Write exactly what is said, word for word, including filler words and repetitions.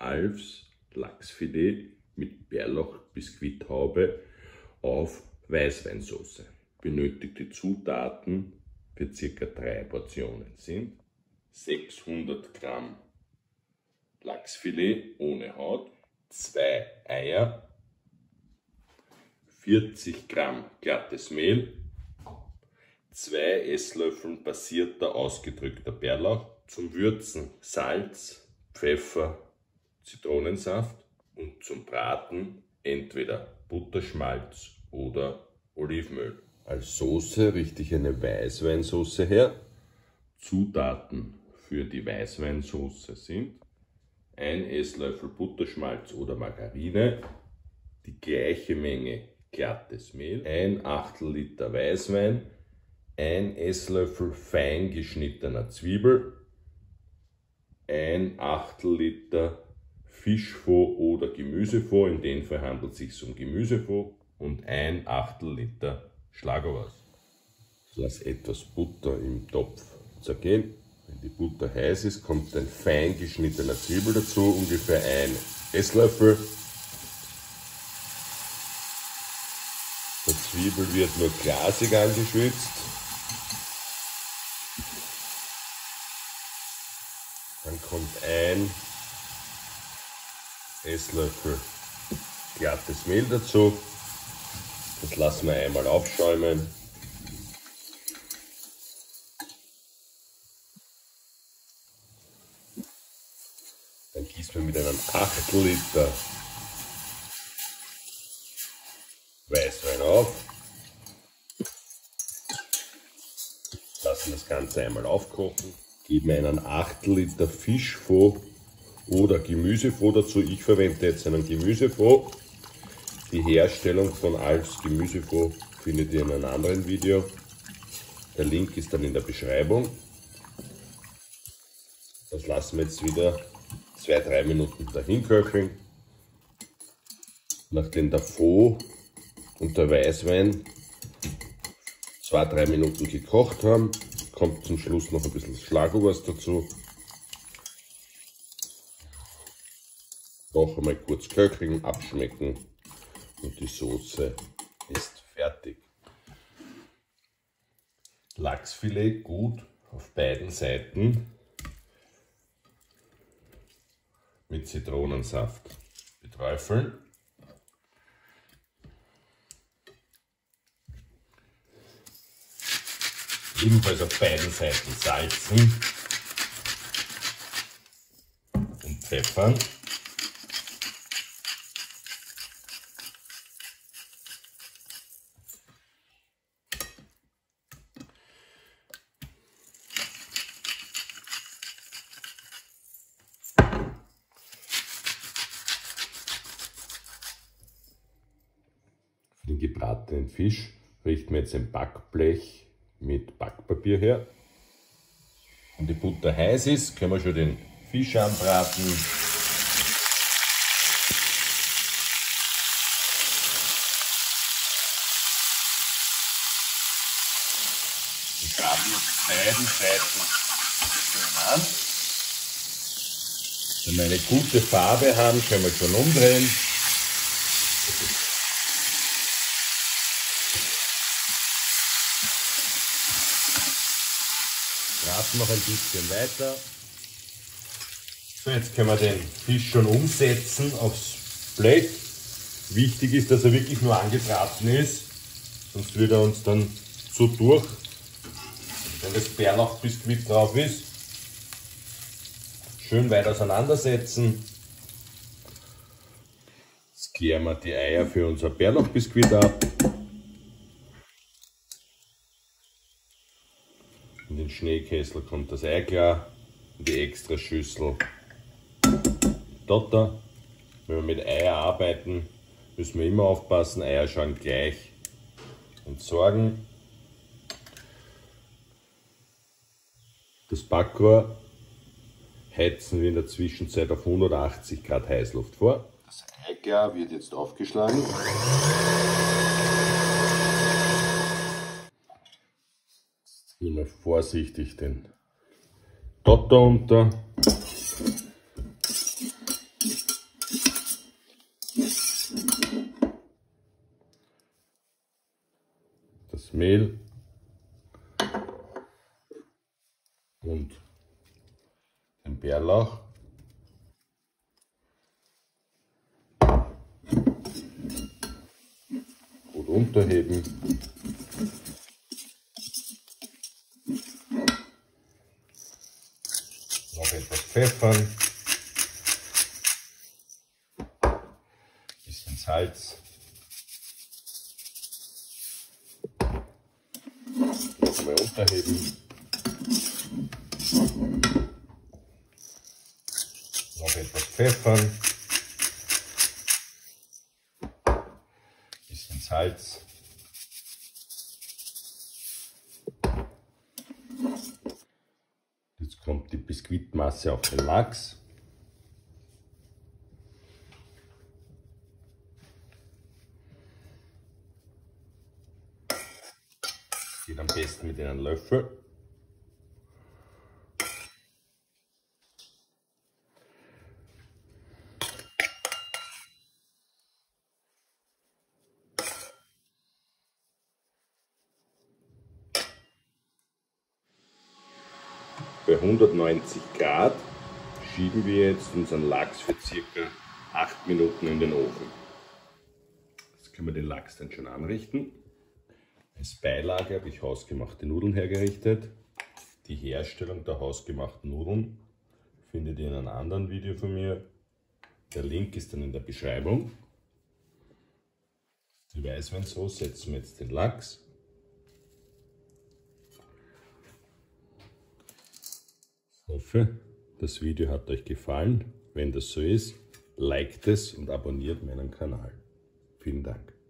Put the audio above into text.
Alfs Lachsfilet mit Bärlauch-Biskuithaube auf Weißweinsauce. Benötigte Zutaten für ca. drei Portionen sind sechshundert Gramm Lachsfilet ohne Haut, zwei Eier, vierzig Gramm glattes Mehl, zwei Esslöffel passierter ausgedrückter Bärlauch, zum Würzen Salz, Pfeffer, Zitronensaft und zum Braten entweder Butterschmalz oder Olivenöl. Als Soße richte ich eine Weißweinsauce her. Zutaten für die Weißweinsauce sind ein Esslöffel Butterschmalz oder Margarine, die gleiche Menge glattes Mehl, ein Achtel Liter Weißwein, ein Esslöffel fein geschnittener Zwiebel, ein Achtel Liter Fischfond oder Gemüsefond, in dem Fall handelt es sich um Gemüsefond, und ein Achtel Liter Schlagobers. Ich lasse etwas Butter im Topf zergehen. Wenn die Butter heiß ist, kommt ein fein geschnittener Zwiebel dazu, ungefähr ein Esslöffel. Die Zwiebel wird nur glasig angeschwitzt. Dann kommt ein Esslöffel glattes Mehl dazu. Das lassen wir einmal aufschäumen. Dann gießen wir mit einem Achtel Liter Weißwein auf. Lassen das Ganze einmal aufkochen. Geben einen Achtel Liter Fischfond oder Gemüsefond dazu. Ich verwende jetzt einen Gemüsefond. Die Herstellung von Alfs Gemüsefond findet ihr in einem anderen Video. Der Link ist dann in der Beschreibung. Das lassen wir jetzt wieder zwei bis drei Minuten dahin köcheln. Nachdem der Fond und der Weißwein zwei bis drei Minuten gekocht haben, kommt zum Schluss noch ein bisschen Schlagobers dazu. Noch einmal kurz köcheln, abschmecken und die Soße ist fertig. Lachsfilet gut auf beiden Seiten mit Zitronensaft beträufeln. Ebenfalls auf beiden Seiten salzen und pfeffern. Für den gebratenen Fisch richten wir jetzt ein Backblech mit Backpapier her. Wenn die Butter heiß ist, können wir schon den Fisch anbraten. Wir braten auf beiden Seiten schön an. Wenn wir eine gute Farbe haben, können wir schon umdrehen. Braten noch ein bisschen weiter. So, jetzt können wir den Fisch schon umsetzen aufs Blech. Wichtig ist, dass er wirklich nur angebraten ist, sonst wird er uns dann zu durch, wenn das Bärlauchbiskuit drauf ist. Schön weit auseinandersetzen. Jetzt klären wir die Eier für unser Bärlauchbiskuit ab. In den Schneekessel kommt das Eiklar, in die extra Schüssel Dotter. Wenn wir mit Eier arbeiten, müssen wir immer aufpassen, Eier schauen gleich entsorgen. Das Backrohr heizen wir in der Zwischenzeit auf hundertachtzig Grad Heißluft vor. Das Eiklar wird jetzt aufgeschlagen. Nehmen wir vorsichtig den Dotter unter. Mehl und den Bärlauch. Gut unterheben. Noch etwas pfeffern. Bisschen Salz. Nochmal unterheben. Noch etwas pfeffern. Bisschen Salz. Jetzt kommt die Biskuitmasse auf den Lachs. Geht am besten mit einem Löffel. Bei hundertneunzig Grad schieben wir jetzt unseren Lachs für circa acht Minuten in den Ofen. Jetzt können wir den Lachs dann schon anrichten. Als Beilage habe ich hausgemachte Nudeln hergerichtet. Die Herstellung der hausgemachten Nudeln findet ihr in einem anderen Video von mir. Der Link ist dann in der Beschreibung. Die Weißweinsauce setzen wir jetzt den Lachs. Ich hoffe, das Video hat euch gefallen. Wenn das so ist, liked es und abonniert meinen Kanal. Vielen Dank.